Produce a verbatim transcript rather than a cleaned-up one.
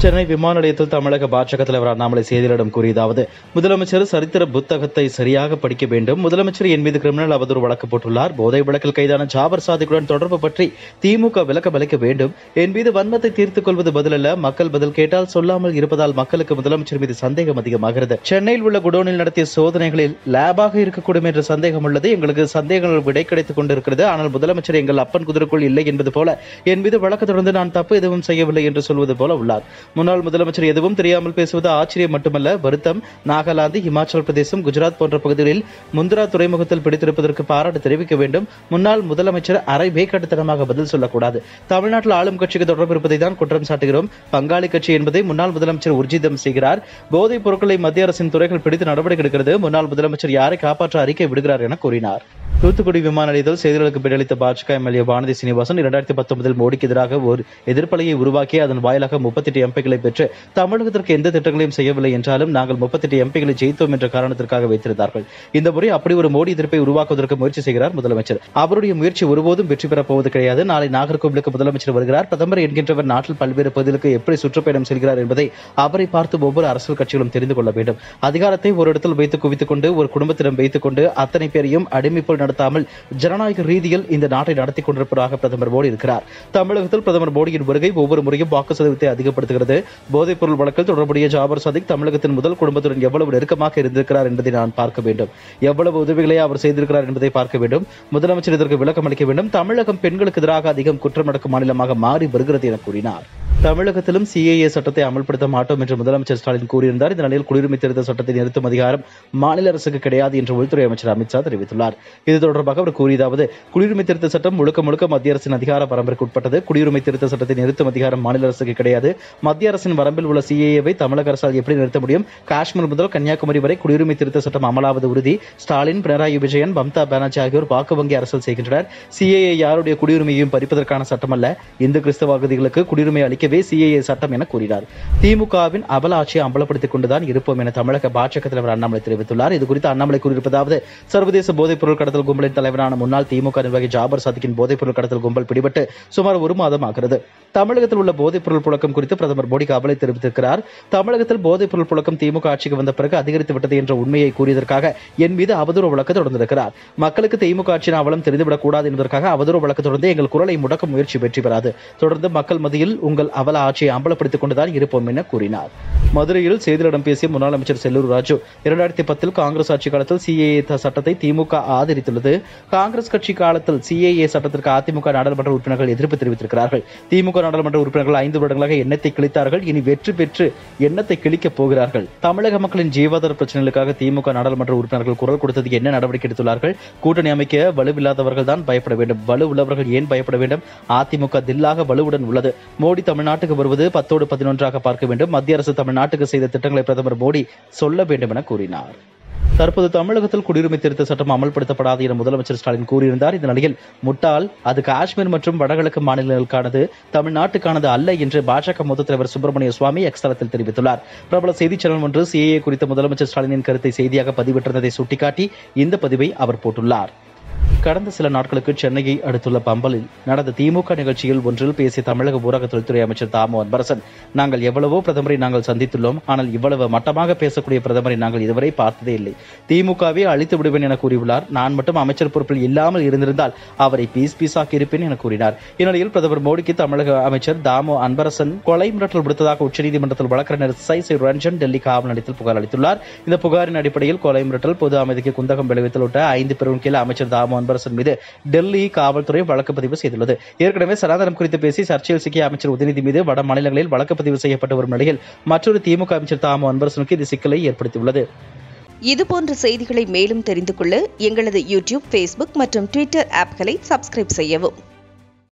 சென்னை விமான நிலையத்தில் தமிழக பாஜக தலைவர் அண்ணாமலை செய்தியாளரிடம் கூறியதாவது, முதலமைச்சர் சரித்திர புத்தகத்தை சரியாக படிக்க வேண்டும். முதலமைச்சர் என் மீது கிரிமினல் அவதூறு வழக்கு போட்டுள்ளார். போதை வழக்கில் கைதான ஜாபர் சாதிக்குடன் தொடர்பு பற்றி திமுக விளக்கம் அளிக்க வேண்டும். என் மீது வன்மத்தை தீர்த்துக் கொள்வது பதிலல்ல. மக்கள் பதில் கேட்டால் சொல்லாமல் இருப்பதால் மக்களுக்கு முதலமைச்சர் மீது சந்தேகம் அதிகமாகிறது. சென்னையில் உள்ள குடோனில் நடத்திய சோதனைகளில் லேபாக இருக்கக்கூடும் என்ற சந்தேகம் உள்ளது. எங்களுக்கு சந்தேகங்கள் விடை கிடைத்துக் கொண்டிருக்கிறது. ஆனால் முதலமைச்சர் எங்கள் அப்பன் குதிரைக்குள் இல்லை என்பது போல என் மீது வழக்கு தொடர்ந்து நான் தப்பு எதுவும் செய்யவில்லை என்று சொல்வது போல உள்ளார். முன்னாள் முதலமைச்சர் எதுவும் தெரியாமல் பேசுவது ஆச்சரியம் மட்டுமல்ல, வருத்தம். நாகாலாந்து, இமாச்சல பிரதேசம், குஜராத் போன்ற பகுதிகளில் முந்திரா துறைமுகத்தில் பிடித்திருப்பதற்கு பாராட்டு தெரிவிக்க வேண்டும். முன்னாள் முதலமைச்சர் அரை வேக்காட்டுத்தனமாக பதில் சொல்லக்கூடாது. தமிழ்நாட்டில் ஆளும் கட்சிக்கு தொடர்பு இருப்பதை தான் குற்றம் சாட்டுகிறோம். பங்காளி கட்சி என்பதை முன்னாள் முதலமைச்சர் ஊர்ஜிதம் செய்கிறார். போதைப் பொருட்களை மத்திய அரசின் துறைகள் பிடித்து நடவடிக்கை எடுக்கிறது. முன்னாள் முதலமைச்சர் யாரை காப்பாற்ற அறிக்கை விடுகிறார் என கூறினார். தூத்துக்குடி விமான நிலையத்தில் செய்தியாளர்களுக்கு பதிலளித்த பாஜக எம்எல்ஏ வானதி சீனிவாசன், இரண்டாயிரத்தி பத்தொன்பதில் மோடிக்கு எதிராக ஒரு எதிர்ப்பலையை உருவாக்கி அதன் வாயிலாக முப்பத்தி எட்டு எம்பிகளை பெற்று தமிழகத்திற்கு எந்த திட்டங்களையும் செய்யவில்லை என்றாலும் நாங்கள் முப்பத்தி எட்டு எம்பிகளை ஜெயித்தோம் என்ற காரணத்திற்காக வைத்திருந்தார்கள். இந்த முறை அப்படி ஒரு மோடி எதிர்ப்பை உருவாக்குவதற்கு முயற்சி செய்கிறார் முதலமைச்சர். அவருடைய முயற்சி ஒருபோதும் வெற்றி பெறப் போவது கிடையாது. நாளை நாகர்கோவிலுக்கு முதலமைச்சர் வருகிறார். பிரதமர் என்கின்றவர் நாட்டில் பல்வேறு பகுதிகளுக்கு எப்படி சுற்றுப்பயணம் செல்கிறார் என்பதை அவரை பார்த்து ஒவ்வொரு அரசியல் கட்சிகளும் தெரிந்து கொள்ள வேண்டும். அதிகாரத்தை ஒரு இடத்தில் வைத்து குவித்துக் கொண்டு ஒரு குடும்பத்திடம் வைத்துக் கொண்டு அத்தனை பேரையும் அடிமை போல் நடத்தாமல் ஜனநாயக ரீதியில் இந்த நாட்டை நடத்தி கொண்டிருப்பதாக பிரதமர் மோடி இருக்கிறார். தமிழகத்தில் பிரதமர் மோடியின் வருகை ஒவ்வொரு முறையும் வாக்கு சதவீதத்தை அதிகப்படுத்துகிறது. போதைப் பொருள் வழக்கில் தொடர்புடைய ஜாபர் சாதிக் தமிழகத்தின் முதல் குடும்பத்துடன் எவ்வளவு நெருக்கமாக இருந்திருக்கிறார் என்பதை நான் பார்க்க வேண்டும். எவ்வளவு உதவிகளை அவர் செய்திருக்கிறார் என்பதை பார்க்க வேண்டும். முதலமைச்சர் இதற்கு விளக்கம் அளிக்க வேண்டும். தமிழகம் பெண்களுக்கு எதிராக அதிகம் குற்றம் நடக்கும் மாநிலமாக மாறி வருகிறது என கூறினார். தமிழகத்திலும் சிஏஏ சட்டத்தை அமல்படுத்த மாட்டோம் என்று முதலமைச்சர் ஸ்டாலின் கூறியிருந்தார். இந்த நிலையில் குடியுரிமை திருத்த சட்டத்தை நிறுத்தும் அதிகாரம் மாநில அரசுக்கு கிடையாது என்று உள்துறை அமைச்சர் அமித்ஷா தெரிவித்துள்ளார். இது தொடர்பாக அவர் கூறியதாவது, குடியுரிமை திருத்த சட்டம் முழுக்க முழுக்க மத்திய அரசின் அதிகார வரம்பிற்கு உட்பட்டது. குடியுரிமை திருத்த சட்டத்தை நிறுத்தும் அதிகாரம் மாநில அரசுக்கு கிடையாது. மத்திய அரசின் வரம்பில் உள்ள சிஏஏவை தமிழக அரசால் எப்படி நிறுத்த முடியும்? காஷ்மீர் முதல் கன்னியாகுமரி வரை குடியுரிமை திருத்த சட்டம் அமலாவது உறுதி. ஸ்டாலின், பினராயி விஜயன், மம்தா பானர்ஜி ஆகியோர் வாக்கு வங்கி அரசியல் செய்கின்றனர். சிஏஏ யாருடைய குடியுரிமையையும் பறிப்பதற்கான சட்டம் அல்ல. இந்து கிறிஸ்தவ அகதிகளுக்கு குடியுரிமை அளிக்க சிஏஏ சட்டம் என கூறினார். திமுகவின் அபல ஆட்சியை அம்பலப்படுத்திக் கொண்டுதான் இருப்போம் என தமிழக பாஜக தலைவர் அண்ணாமலை தெரிவித்துள்ளார். இதுகுறித்து அண்ணாமலை கூறியிருப்பதாவது, சர்வதேச போதைப் பொருள் கடத்தல் கும்பலின் தலைவரான முன்னாள் திமுக நிர்வாகி ஜாபர் சாதிக்கின் போதைப் பொருள் கடத்தல் கும்பல் பிடிபட்டு சுமார் ஒரு மாதம் ஆகிறது. தமிழகத்தில் உள்ள போதைப் பொருள் புழக்கம் குறித்து பிரதமர் மோடி கவலை தெரிவித்திருக்கிறார். தமிழகத்தில் போதைப் பொருள் புழக்கம் திமுக ஆட்சிக்கு வந்த பிறகு அதிகரித்து விட்டது என்ற உண்மையை கூறியதற்காக என் மீது அவதூறு வழக்கு தொடர்ந்திருக்கிறார். மக்களுக்கு திமுக ஆட்சியின் அவலம் தெரிந்துவிடக் கூடாது என்பதற்காக அவதூறு வழக்கு தொடர்ந்து எங்கள் குரலை முடக்கும் முயற்சி வெற்றி பெறாது. தொடர்ந்து மக்கள் மத்தியில் உங்கள் அவல ஆட்சியை அம்பலப்படுத்திக் கொண்டுதான் இருப்போம் என கூறினார். மதுரையில் செய்தியாளர்களிடம் பேசிய முன்னாள் அமைச்சர் செல்லூர் ராஜு, இரண்டாயிரத்தி பத்தில் காங்கிரஸ் ஆட்சி காலத்தில் சிஏஏ சட்டத்தை திமுக ஆதரித்துள்ளது. காங்கிரஸ் கட்சி காலத்தில் சிஏஏ சட்டத்திற்கு அதிமுக நாடாளுமன்ற உறுப்பினர்கள் எதிர்ப்பு தெரிவித்திருக்கிறார்கள். திமுக நாடாளுமன்ற உறுப்பினர்கள் ஐந்து வருடங்களாக எண்ணத்தை கிழித்தார்கள். இனி வெற்றி பெற்று எண்ணத்தை கிழிக்கப் போகிறார்கள். தமிழக மக்களின் ஜீவாதார பிரச்சனைகளுக்காக திமுக நாடாளுமன்ற உறுப்பினர்கள் குரல் கொடுத்தது என்ன நடவடிக்கை எடுத்துள்ளார்கள்? கூட்டணி அமைக்க வலுவில்லாதவர்கள் தான் பயப்பட வேண்டும். வலு உள்ளவர்கள் ஏன் பயப்பட வேண்டும்? அதிமுக தில்லாக வலுவுடன் உள்ளது. மோடி தமிழ்நாட்டுக்கு வருவது பத்தோடு பதினொன்றாக பார்க்க வேண்டும். மத்திய அரசு தமிழ்நாட்டுக்கு செய்த திட்டங்களை பிரதமர் மோடி சொல்ல வேண்டும் என கூறினார். தற்போது தமிழகத்தில் குடியுரிமை திருத்த சட்டம் அமல்படுத்தப்படாது என முதலமைச்சர் ஸ்டாலின் கூறியிருந்தார். இந்த நிலையில் முட்டாள், அது காஷ்மீர் மற்றும் வடகிழக்கு மாநிலங்களுக்கானது, தமிழ்நாட்டுக்கானது அல்ல என்று பாஜக மூத்த தலைவர் சுப்பிரமணிய சுவாமி எக்ஸ் தளத்தில் தெரிவித்துள்ளார். பிரபல செய்தி சேனல் ஒன்று சிஏஏ குறித்த முதலமைச்சர் ஸ்டாலினின் கருத்தை செய்தியாக பதிவிட்டிருந்ததை சுட்டிக்காட்டி இந்த பதிவை அவர் போட்டுள்ளார். கடந்த சில நாட்களுக்கு சென்னையை அடுத்துள்ள பம்பலில் நடந்த திமுக நிகழ்ச்சியில் ஒன்றில் பேசிய தமிழக ஊரக தொழில்துறை அமைச்சர் தாமோ அன்பரசன், நாங்கள் எவ்வளவோ பிரதமரை நாங்கள் சந்தித்துள்ளோம். ஆனால் இவ்வளவு மட்டமாக பேசக்கூடிய பிரதமரை நாங்கள் இதுவரை பார்த்ததே இல்லை. திமுகவே அழித்து விடுவேன் என கூறியுள்ளார். நான் மட்டும் அமைச்சர் பொறுப்பில் இல்லாமல் இருந்திருந்தால் அவரை பீஸ் பீஸாக்கி இருப்பேன் என கூறினார். இந்நிலையில் பிரதமர் மோடிக்கு தமிழக அமைச்சர் தாமோ அன்பரசன் கொலை மிரட்டல் விடுத்ததாக உச்சநீதிமன்றத்தில் வழக்கறிஞர் சை ரஞ்சன் டெல்லி காவல் நிலையத்தில் புகார் அளித்துள்ளார். இந்த புகாரின் அடிப்படையில் கொலை மிரட்டல், பொது அமைதிக்கு குந்தகம் விளைவித்தல் உள்ளிட்ட ஐந்து பேரும் கீழ் அமைச்சர் தாமோ அன்பரசன் மீது டெல்லி காவல்துறை வழக்கு பதிவு செய்துள்ளது. ஏற்கனவே சனாதனம் குறித்து பேசி சர்ச்சையில் சிக்கிய அமைச்சர் உதயநிதி மீது வட மாநிலங்களில் வழக்கு பதிவு செய்யப்பட்டு வரும் நிலையில் மற்றொரு திமுக அமைச்சர் தாமோ அன்பரசனுக்கு இது சிக்கலை ஏற்படுத்தியுள்ளது. இதுபோன்ற செய்திகளை மேலும் தெரிந்து கொள்ள எங்களது யூடியூப், ஃபேஸ்புக் மற்றும் ட்விட்டர் ஆப்களை சப்ஸ்கிரைப் செய்யவும்.